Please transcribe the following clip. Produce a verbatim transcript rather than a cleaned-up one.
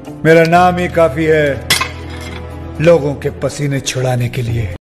मेरा नाम ही काफी है लोगों के पसीने छुड़ाने के लिए।